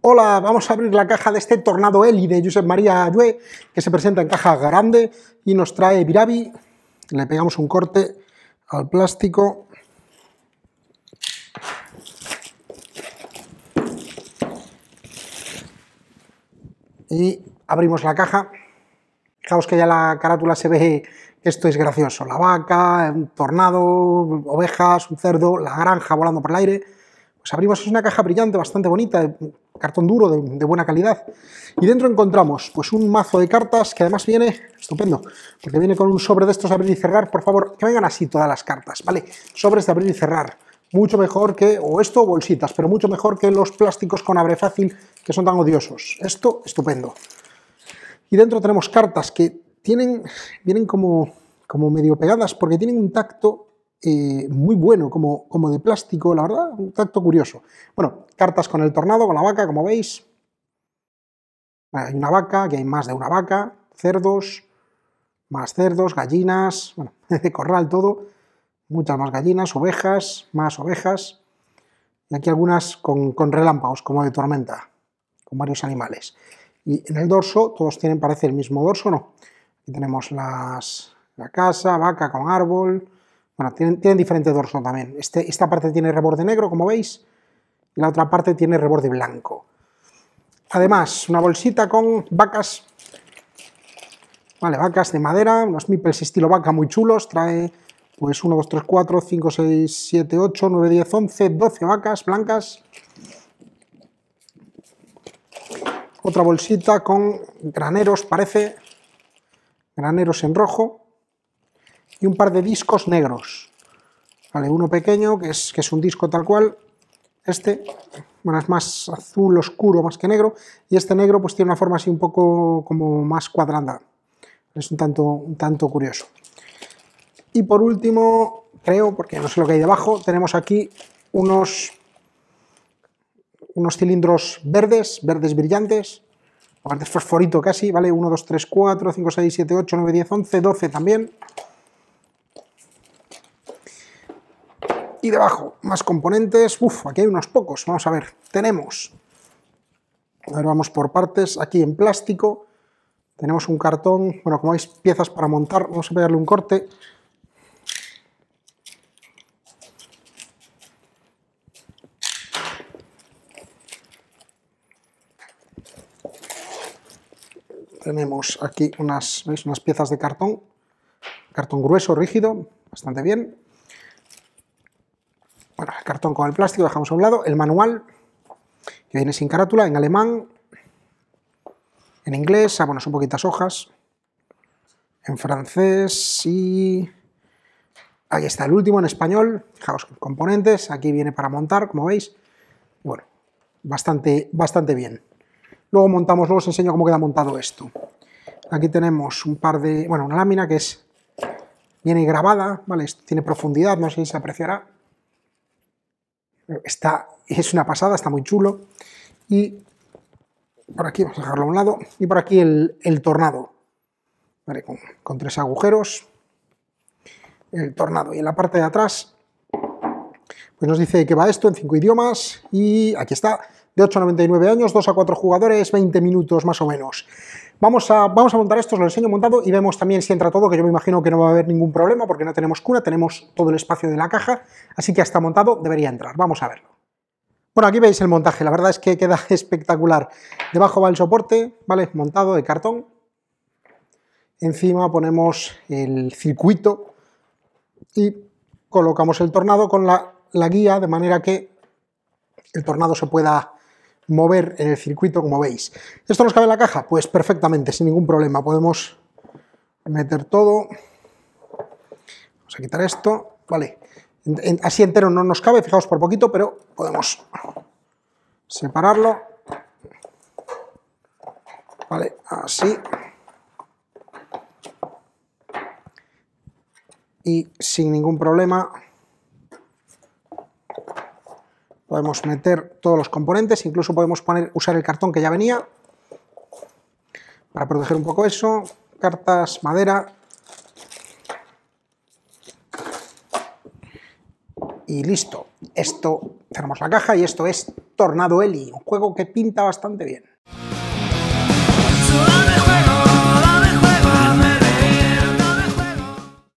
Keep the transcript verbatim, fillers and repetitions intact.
Hola, vamos a abrir la caja de este Tornado Eli de Josep María Llué, que se presenta en caja grande y nos trae Viravi. Le pegamos un corte al plástico. Y abrimos la caja. Fijaos que ya la carátula se ve que esto es gracioso. La vaca, un tornado, ovejas, un cerdo, la granja volando por el aire. Pues abrimos, es una caja brillante, bastante bonita, de cartón duro, de, de buena calidad. Y dentro encontramos pues un mazo de cartas que además viene estupendo, porque viene con un sobre de estos de abrir y cerrar. Por favor, que vengan así todas las cartas, ¿vale? Sobres de abrir y cerrar. Mucho mejor que, o esto o bolsitas, pero mucho mejor que los plásticos con abre fácil que son tan odiosos. Esto, estupendo. Y dentro tenemos cartas que tienen, vienen como, como medio pegadas porque tienen un tacto eh, muy bueno, como, como de plástico, la verdad, un tacto curioso. Bueno, cartas con el tornado, con la vaca, como veis. Bueno, hay una vaca, aquí hay más de una vaca, cerdos, más cerdos, gallinas, bueno, de corral todo, muchas más gallinas, ovejas, más ovejas, y aquí algunas con, con relámpagos, como de tormenta, con varios animales. Y en el dorso, todos tienen, parece, el mismo dorso, ¿no? Aquí tenemos las, la casa, vaca con árbol. Bueno, tienen, tienen diferente dorso también. Este, esta parte tiene reborde negro, como veis, y la otra parte tiene reborde blanco. Además, una bolsita con vacas, vale, vacas de madera, unos meeples estilo vaca muy chulos. Trae, pues, uno, dos, tres, cuatro, cinco, seis, siete, ocho, nueve, diez, once, doce vacas blancas. Otra bolsita con graneros, parece, graneros en rojo, y un par de discos negros. Vale, uno pequeño, que es, que es un disco tal cual, este, bueno, es más azul oscuro más que negro, y este negro pues tiene una forma así un poco como más cuadrada, es un tanto, un tanto curioso. Y por último, creo, porque no sé lo que hay debajo, tenemos aquí unos... unos cilindros verdes, verdes brillantes, aparte fosforito casi, ¿vale? uno, dos, tres, cuatro, cinco, seis, siete, ocho, nueve, diez, once, doce también. Y debajo, más componentes. Uf, aquí hay unos pocos, vamos a ver. Tenemos, a ver, vamos por partes, aquí en plástico, tenemos un cartón, bueno, como veis, piezas para montar, vamos a pegarle un corte. Tenemos aquí unas, ¿veis? Unas piezas de cartón, cartón grueso, rígido, bastante bien. Bueno, el cartón con el plástico dejamos a un lado, el manual, que viene sin carátula, en alemán, en inglés, ah, bueno, son poquitas hojas, en francés y... ahí está el último, en español, fijaos, componentes, aquí viene para montar, como veis, bueno, bastante, bastante bien. Luego montamos, luego os enseño cómo queda montado esto. Aquí tenemos un par de, bueno, una lámina que es, viene grabada, ¿vale? Tiene profundidad, no sé si se apreciará. Está, es una pasada, está muy chulo. Y por aquí, vamos a dejarlo a un lado, y por aquí el, el tornado, ¿vale? Con, con tres agujeros, el tornado. Y en la parte de atrás, pues nos dice que va esto en cinco idiomas, y aquí está, de ocho a noventa y nueve años, dos a cuatro jugadores, veinte minutos más o menos. Vamos a, vamos a montar esto, os lo enseño montado y vemos también si entra todo, que yo me imagino que no va a haber ningún problema porque no tenemos cuna, tenemos todo el espacio de la caja, así que hasta montado debería entrar. Vamos a verlo. Bueno, aquí veis el montaje, la verdad es que queda espectacular. Debajo va el soporte, ¿vale? Montado de cartón. Encima ponemos el circuito y colocamos el tornado con la, la guía, de manera que el tornado se pueda mover en el circuito, como veis. ¿Esto nos cabe en la caja? Pues perfectamente, sin ningún problema. Podemos meter todo. Vamos a quitar esto, vale. En, en, así entero no nos cabe, fijaos por poquito, pero podemos separarlo. Vale, así. Y sin ningún problema podemos meter todos los componentes, incluso podemos poner, usar el cartón que ya venía para proteger un poco eso, cartas, madera, y listo. Esto, cerramos la caja y esto es Tornado Eli, un juego que pinta bastante bien.